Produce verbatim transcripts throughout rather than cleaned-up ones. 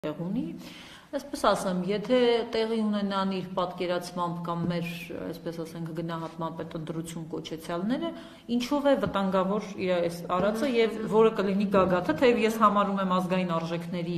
Ունի, այսպես ասեմ, եթե տեղի ունենան իր պատկերացմամբ կամ մեր, այսպես ասենք, գնահատմամբ այդ ընտրություն կոչեցյալները, ինչով է վտանգավոր իր այս արածը եւ որը կլինի գագաթը, թեև ես համարում եմ ազգային արժեքների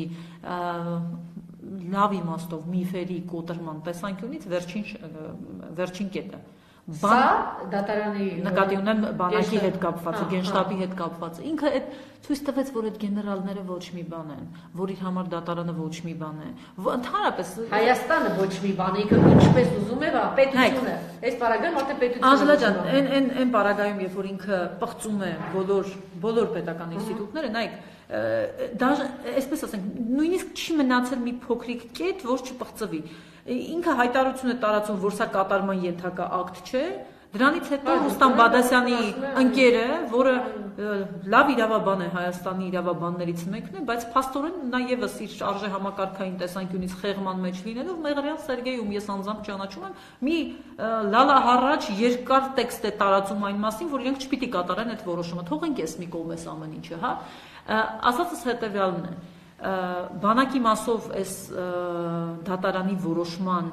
լավ իմաստով միֆերի կոտրման տեսանկյունից վերջին վերջին կետը։ Սա դատարանի նկատի ունեմ բանակի հետ կապվածը, գենշտաբի հետ կապվածը։ Ինքը այդ ցույց տվեց, որ այդ գեներալները ոչ մի բան են, որ իր համար դատարանը ոչ մի բան է։ Ընդհանրապես Հայաստանը ոչ մի բան է, ինքը ինչպես ուզում է, պետությունը։ Այս պարագայում արդեն պետությունը։ Անժելա ջան, այն այն այն պարագայում, երբ որ ինքը պղծում է բոլոր բոլոր պետական ինստիտուտները, նայեք, դաժե այսպես ասենք, նույնիսկ չի մնացել մի փոքրիկ կետ, որ չպղծվի։ Ինքը հայտարարություն է տարածում, որ սա կատարման ենթակա ակտ չէ, դրանից հետո Ռուստամ Բադասյանի ընկերը, որը լավ իրավաբան է Հայաստանի իրավաբաններից մեկն է, բայց փաստորեն նա եւս իր արժե համակարգային տեսանկյունից խեղման մեջ լինելով Մեղրյան Սերգեյում ես անձամբ ճանաչում եմ, մի լալահառաջ երկար տեքստ է տարածում այն մասին, որ իրենք չպիտի կատարեն այդ որոշումը, թողենք էս մի կողմես ամեն ինչը, հա, ասածս հետեւյալն է, բանակի մասով այս դատարանի որոշման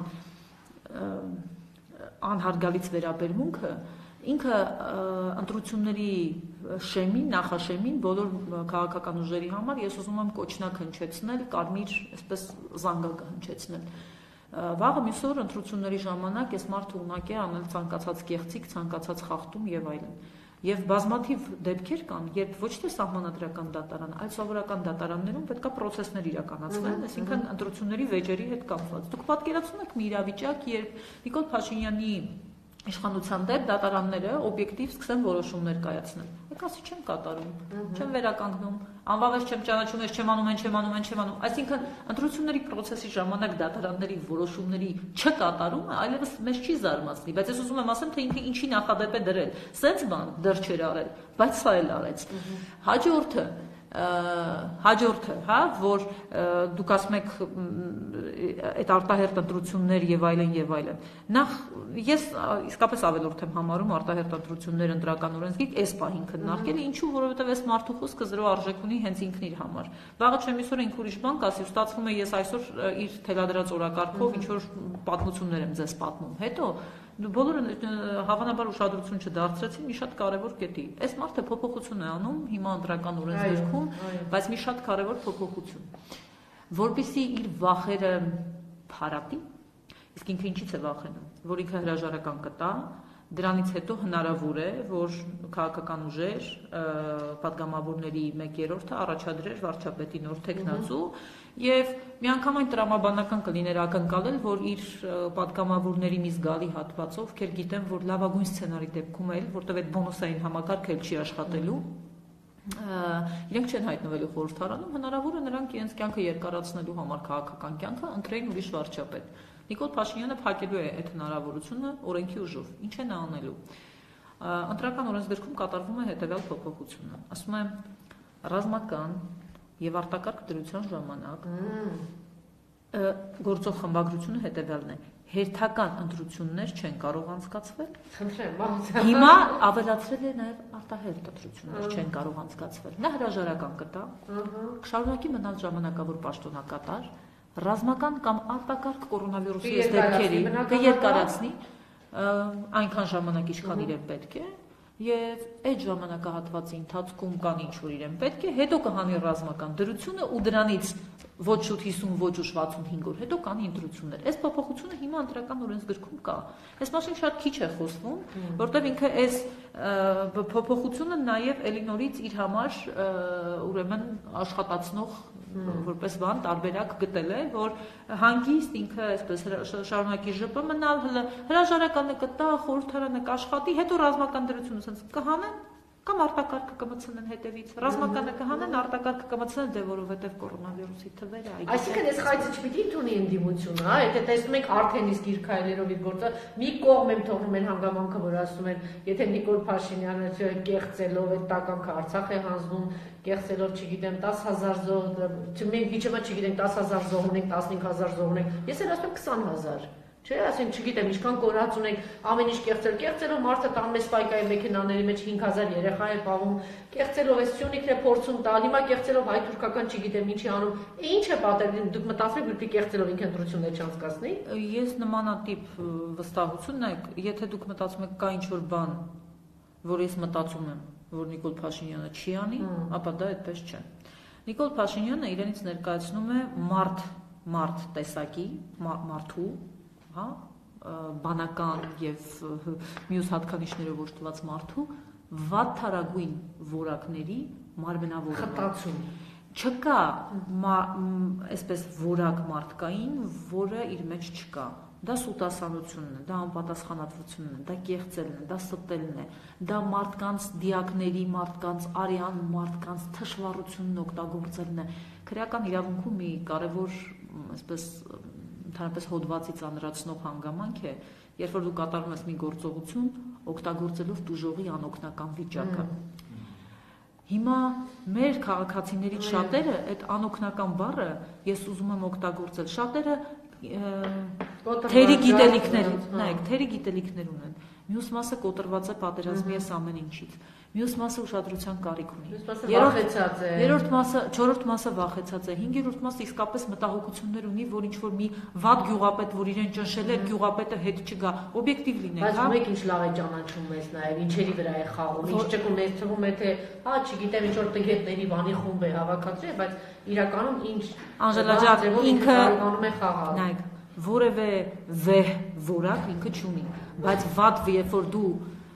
անհարգալից վերաբերմունքը ինքը ընտրությունների շեմին, նախաշեմին բոլոր քաղաքական ուժերի համար ես ուզում եմ կոչնակ հնչեցնել, կարմիր, այսպես զանգակ հնչեցնել։ Վաղը մյուս օր ընտրությունների ժամանակ այս մարդը ունակ է անել ցանկացած կեղծիք, ցանկացած խախտում եւ այլն։ Եվ բազմաթիվ դեպքեր կան, երբ ոչ թե սահմանադրական դատարան, այլ սովորական դատարաններում պետքա պրոցեսներ իրականացվեն, այսինքն ընտրությունների վեճերի հետ կապված։ Դուք պատկերացնում եք մի իրավիճակ, երբ Նիկոլ Փաշինյանի իշխանության դեպ դատարանները օբյեկտիվ սկսեն որոշումներ կայացնել։ Եկասի չեմ կատարում, չեմ վերականգնում, անվավեր չեմ ճանաչում, ես չեմ անում, են չեմ անում, են չեմ անում։ Այսինքն ընտրությունների process-ի ժամանակ դատարանների որոշումների չկատարումը այլևս մեզ չի զարմացնի, բայց ես ուզում եմ ասեմ, թե ինքը ինչի նախադեպ է դրել։ Սենց բան դեռ չէր արել, բայց սա էլ արեց։ Հաջորդը հաջորդը, հա, որ դուք ասում եք այդ արտահերտ ընտրություններ եւ այլն եւ այլն։ Նախ ես իսկապես ավելորդ եմ համարում արտահերտ ընտրություններ ընտրական օրենսգիր այս պահին քննարկելը, ինչու, որովհետեւ այս մարդու խոսքը զրո արժեք ունի հենց ինքն իր համար։ Վաղը չեմ իսօր ինք ուրիշ բան կասի, ստացվում է ես այսօր իր թելադրած օրակարգով ինչ որ պատմություններ եմ ձեզ պատմում։ Հետո բոլորը հավանաբար ուշադրություն չդարձրեցին մի շատ կարևոր կետի։ Այս մարդը փոփոխություն է անում հիմա ընտրական օրենսգրքում, բայց մի շատ կարևոր փոփոխություն, որպեսզի իր վախերը փարատի, իսկ ինքը ինչից է վախենում, որ ինքը հրաժարական կտա, դրանից հետո հնարավոր է, որ քաղաքական ուժեր, պատգամավորների մեկ երրորդը առաջադրեր վարչապետի նոր թեկնածու եւ միանգամայն տրամաբանական կլիներ ակնկալել, որ իր պատգամավորների մի զգալի հատվածով, ովքեր գիտեն, որ լավագույն սցենարի դեպքում էլ, որտեղ այդ բոնուսային համակարգը չի աշխատելու, իրենք չեն հայտնվելու խորհրդարանում, հնարավոր է նրանք իրենց կյանքը երկարացնելու համար քաղաքական կյանքը ընտրեին ուրիշ վարչապետ։ Նիկոլ Փաշինյանը փակելու է այդ հնարավորությունը օրենքի ուժով։ Ինչ է նա անելու։ Ընտրական օրենսգրքում կատարվում է հետևյալ փոփոխությունը։ Ասում է ռազմական եւ արտակարգ դրության ժամանակ գործող խմբագրությունը հետևյալն է. հերթական ընտրություններ չեն կարող անցկացվել։ Հիմա ավելացրել է նաեւ արտահերթ ընտրություններ չեն կարող անցկացվել։ Նա հրաժարական կտա, կշարունակի մնալ ժամանակավոր պաշտոնակատար, ռազմական կամ արտակարգ կորոնավիրուսի դեպքերի կերկարացնի այնքան ժամանակ ինչքան իրեն պետք է եւ այդ ժամանակահատվածի ընթացքում կան ինչ որ իրեն պետք է, հետո կհանի ռազմական դրությունը ու դրանից ոչ ութ հիսուն, ոչ ուշ վաթսունհինգ օր հետո կանի ընտրություններ։ Այս փոփոխությունը հիմա ընտրական օրենսգրքում կա։ Այս մասին շատ քիչ է խոսվում, որտեղ ինքը այս փոփոխությունը նաև էլի նորից իր համար ուրեմն աշխատացնող որպես բան տարբերակ գտել է, որ հանգիստ ինքը այսպես շարունակի ԺՊ մնալ, հրաժարականը կտա, խորհրդարանը կաշխատի, հետո ռազմական դրությունը ասենց կհանեն կամ արտակարգը կմցնեն հետևից, ռազմականը կհանեն, արտակարգը կմցնեն, դե որովհետև կորոնավիրուսի թվերը այդպես։ Այսինքն այս խայծը չպիտի ընդունի ընդդիմությունը, հա, եթե տեսնում եք արդեն իսկ իր քայլերով իր գործը մի կողմ եմ թողնում են հանգամանքը, որ ասում են, եթե Նիկոլ Փաշինյանը կեղծելով այդ տականքը Արցախ է հանձնում, կեղծելով, չգիտեմ, տասը հազար զոհ, մենք միջևա չգիտենք տասը հազար զոհ ունենք, տասնհինգ հազար զոհ ունենք, ես էլ ասում եմ քսան հազար։ Չէ, ասենք, չգիտեմ, ինչքան կորած ունենք, ամեն ինչ կեղծել, կեղծելով մարդը տանում է սպայկայի մեքենաների մեջ հինգ հազար երեխա է պահում, կեղծելով է Սյունիքն է փորձում տալ, հիմա կեղծելով հայ-թուրքական չգիտեմ ինչի անում, ինչ է պատերին, դուք մտածում եք, որ կեղծելով ինքը ընտրություններ չանցկացնի։ Ես նմանատիպ վստահություն եք, եթե դուք մտածում եք կա ինչ-որ բան, որ ես մտածում եմ, որ Նիկոլ Փաշինյանը չի անի, ապա դա այդպես չէ։ Նիկոլ Փաշինյանը իրենից ներկայացնում է մարդ, մարդ տեսակի, մարդու, հա, բանական եւ մյուս հատկանիշներով օժտված մարդու վատթարագույն որակների մարմնավորումը։ Խտացում։ Չկա այսպես որակ մարդկային, որը իր մեջ չկա։ Դա սուտասանությունն է, դա անպատասխանատվությունն է, դա կեղծելն է, դա ստելն է, դա մարդկանց դիակների, մարդկանց արյան, մարդկանց թշվառությունն օգտագործելն է։ Քրեական իրավունքում մի կարևոր, այսպես ընդհանրապես հոդվածի ծանրացնող հանգամանք է, երբ որ դու կատարում ես մի գործողություն, օգտագործելով տուժողի անօգնական վիճակը։ Հիմա մեր քաղաքացիներից շատերը այդ անօգնական բառը ես ուզում եմ օգտագործել, շատերը թերի գիտելիքներ, նայեք, թերի գիտելիքներ ունեն։ Մյուս մասը կոտրված է պատերազմի այս ամեն ինչից։ Մյուս մասը ուշադրության կարիք ունի։ Վախեցած է։ Երրորդ մասը, չորրորդ մասը վախեցած է։ Հինգերորդ մասը իսկապես մտահոգություններ ունի, որ ինչ որ մի վատ գյուղապետ, որ իրեն ճնշել է, գյուղապետը հետ չգա։ Օբյեկտիվ լինենք, հա։ Բայց մեկ ինչ լավ է ճանաչում ես նաև, ինչերի վրա է խաղում, ինչ ճկուն է թվում է թե, հա, չգիտեմ, ինչ որ տգետների բանի խումբ է հավաքածու, բայց իրականում ինչ Անժելա ջան, ինքը կարողանում է խաղալ։ Նայեք, որևէ վեհ որակ ինքը չունի, բայց վատ երբ որ դու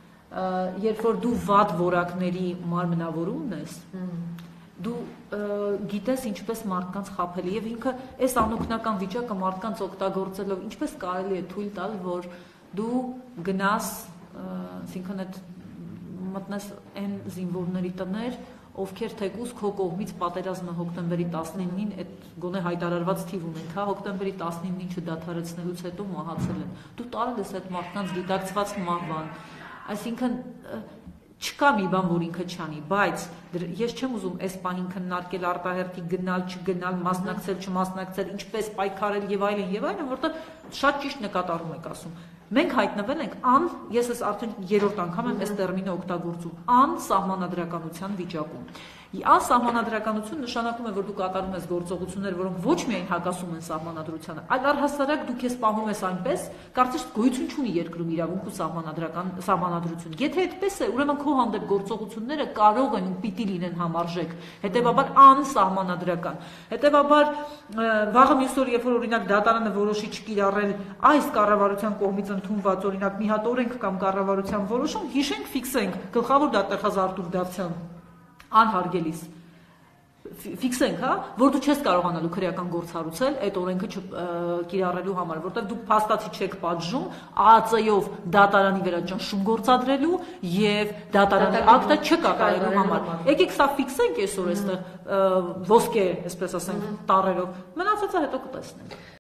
երբ որ դու վատ որակների մարմնավորումն ես, դու գիտես ինչպես մարդկանց խաբել եւ ինքը այս անօգնական վիճակը մարդկանց օգտագործելով ինչպես կարելի է թույլ տալ, որ դու գնաս, այսինքն այդ մտնես այն զինվորների տներ, ովքեր թեկուզ քո կողմից պատերազմը հոկտեմբերի տասնինին այդ գոնե հայտարարված թիվ ունենք, հա, հոկտեմբերի տասնինին չդադարեցնելուց հետո մահացել են։ Դու տարել ես այդ մարդկանց գիտակցված մահվան։ Այսինքն չկա մի բան, որ ինքը չանի, բայց ես չեմ ուզում այս պահին քննարկել արտահերթի գնալ, չգնալ, մասնակցել, չմասնակցել, ինչպես պայքարել եւ այլն եւ այլն, որտեղ շատ ճիշտ նկատառում եք ասում։ Մենք հայտնվել ենք ան, ես ես արդեն երրորդ անգամ եմ այս տերմինը օգտագործում, անսահմանադրականության վիճակում։ Անսահմանադրականություն նշանակում է, որ դու կատարում ես գործողություններ, որոնք ոչ միայն հակասում են սահմանադրությանը, այլ առհասարակ դու քեզ պահում ես այնպես, կարծես գոյություն չունի երկրում իրավունք ու սահմանադրական սահմանադրություն։ Եթե այդպես է, ուրեմն քո հանդեպ գործողությունները կարող են ու պիտի լինեն համարժեք, հետեւաբար անսահմանադրական։ Հետեւաբար վաղը մյուս օր, երբ որ օրինակ դատարանը որոշի չկիրառել այս կառավարության կողմից ընդունված օրինակ մի հատ օրենք կամ կառավարության որոշում, հիշենք, ֆիքսենք, գլխավոր դատախազ Արտուր Դավթյան անհարգելիս ֆիքսենք, հա, որ դու չես կարողանալու քրեական գործ հարուցել այդ օրենքը կիրառելու համար, որտեղ դուք փաստացի չեք պատժում ԱԱԾ-ով դատարանի վրա ճնշում գործադրելու եւ դատարանի ակտը չկատարելու համար։ Եկեք սա ֆիքսենք այսօր այստեղ ոսկե, այսպես ասենք, տառերով։ Մնացածը հետո կտեսնենք։